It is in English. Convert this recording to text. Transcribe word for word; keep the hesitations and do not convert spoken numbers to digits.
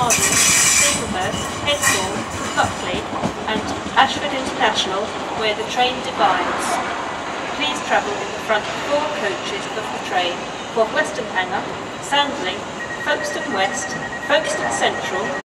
Arden, Staplehurst, Headbourne, Buckley and Ashford International, where the train divides. Please travel in the front four coaches of the train for Western Hanger, Sandling, Folkestone West, Folkestone Central,